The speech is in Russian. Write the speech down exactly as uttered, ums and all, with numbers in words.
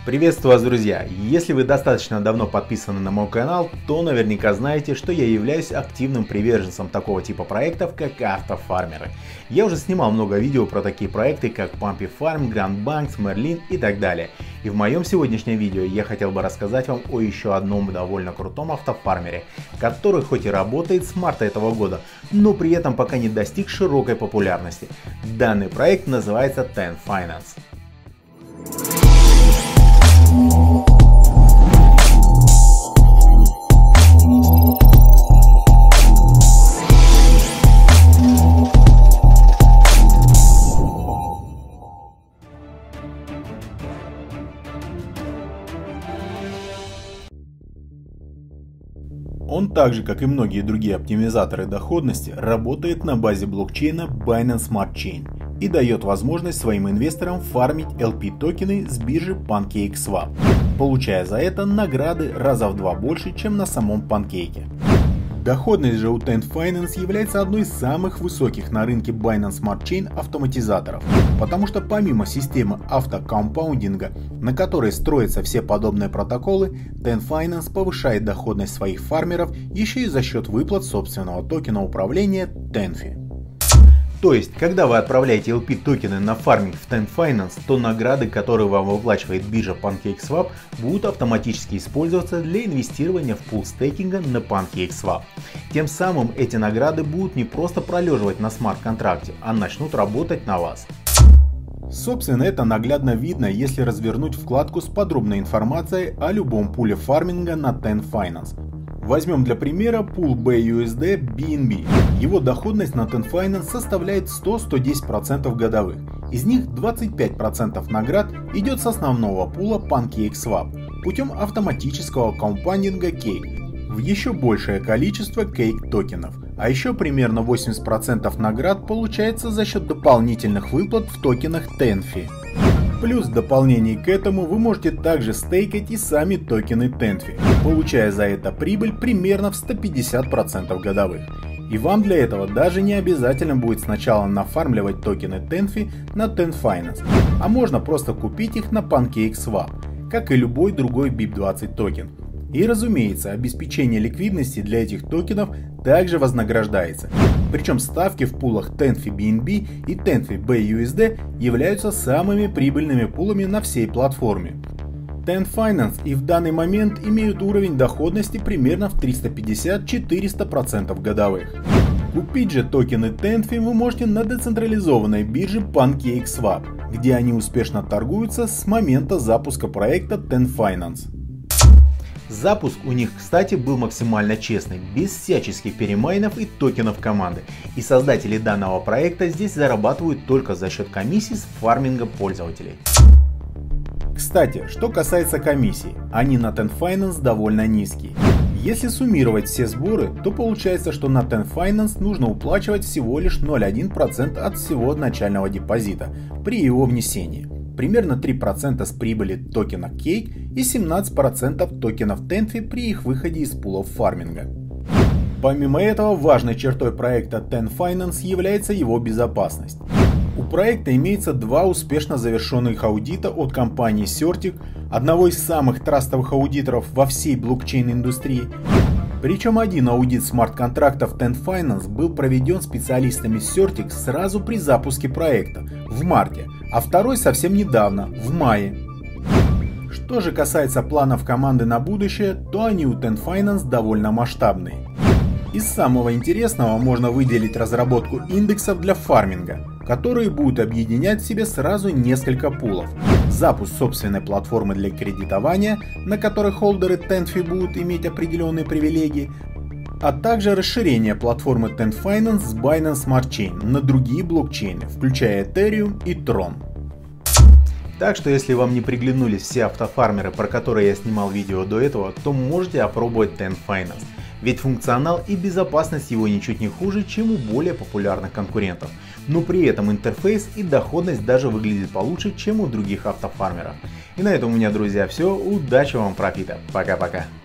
Приветствую вас, друзья! Если вы достаточно давно подписаны на мой канал, то наверняка знаете, что я являюсь активным приверженцем такого типа проектов, как автофармеры. Я уже снимал много видео про такие проекты, как Pumpy Farm, Grand Banks, Merlin и так далее. И в моем сегодняшнем видео я хотел бы рассказать вам о еще одном довольно крутом автофармере, который хоть и работает с марта этого года, но при этом пока не достиг широкой популярности. Данный проект называется Ten Finance. Он так же, как и многие другие оптимизаторы доходности, работает на базе блокчейна Binance Smart Chain и дает возможность своим инвесторам фармить эл пи токены с биржи PancakeSwap, получая за это награды раза в два больше, чем на самом Pancake. Доходность же у Ten Finance является одной из самых высоких на рынке Binance Smart Chain автоматизаторов, потому что помимо системы автокомпаундинга, на которой строятся все подобные протоколы, Ten Finance повышает доходность своих фармеров еще и за счет выплат собственного токена управления Tenfi. То есть, когда вы отправляете эл пи токены на фарминг в Ten Finance, то награды, которые вам выплачивает биржа PancakeSwap, будут автоматически использоваться для инвестирования в пул стейкинга на PancakeSwap. Тем самым эти награды будут не просто пролеживать на смарт-контракте, а начнут работать на вас. Собственно, это наглядно видно, если развернуть вкладку с подробной информацией о любом пуле фарминга на Ten Finance. Возьмем для примера пул би ю эс ди би эн би. Его доходность на Ten Finance составляет сто — сто десять процентов годовых. Из них двадцать пять процентов наград идет с основного пула PancakeSwap путем автоматического компаундинга Cake в еще большее количество Cake токенов. А еще примерно восемьдесят процентов наград получается за счет дополнительных выплат в токенах Tenfi. Плюс в дополнение к этому вы можете также стейкать и сами токены Tenfi, получая за это прибыль примерно в сто пятьдесят процентов годовых. И вам для этого даже не обязательно будет сначала нафармливать токены Tenfi на Ten Finance, а можно просто купить их на PancakeSwap, как и любой другой би ай пи двадцать токен. И разумеется, обеспечение ликвидности для этих токенов также вознаграждается. Причем ставки в пулах Tenfi би эн би и Tenfi би ю эс ди являются самыми прибыльными пулами на всей платформе. Ten Finance и в данный момент имеют уровень доходности примерно в триста пятьдесят — четыреста процентов годовых. Купить же токены Tenfi вы можете на децентрализованной бирже PancakeSwap, где они успешно торгуются с момента запуска проекта Ten Finance. Запуск у них, кстати, был максимально честный, без всяческих перемайнов и токенов команды. И создатели данного проекта здесь зарабатывают только за счет комиссий с фарминга пользователей. Кстати, что касается комиссий, они на Ten Finance довольно низкие. Если суммировать все сборы, то получается, что на Ten Finance нужно уплачивать всего лишь ноль целых одна десятая процента от всего начального депозита при его внесении. Примерно три процента с прибыли токена Cake и семнадцать процентов токенов Tenfi при их выходе из пулов фарминга. Помимо этого, важной чертой проекта Ten Finance является его безопасность. У проекта имеется два успешно завершенных аудита от компании Certic, одного из самых трастовых аудиторов во всей блокчейн-индустрии. Причем один аудит смарт-контрактов Ten Finance был проведен специалистами Certic сразу при запуске проекта, в марте, а второй совсем недавно, в мае. Что же касается планов команды на будущее, то они у Ten Finance довольно масштабные. Из самого интересного можно выделить разработку индексов для фарминга, которые будут объединять в себе сразу несколько пулов, запуск собственной платформы для кредитования, на которой холдеры Tenfi будут иметь определенные привилегии, а также расширение платформы Ten Finance с Binance Smart Chain на другие блокчейны, включая Ethereum и Tron. Так что если вам не приглянулись все автофармеры, про которые я снимал видео до этого, то можете опробовать Ten Finance. Ведь функционал и безопасность его ничуть не хуже, чем у более популярных конкурентов. Но при этом интерфейс и доходность даже выглядит получше, чем у других автофармеров. И на этом у меня, друзья, все. Удачи вам, профита. Пока-пока.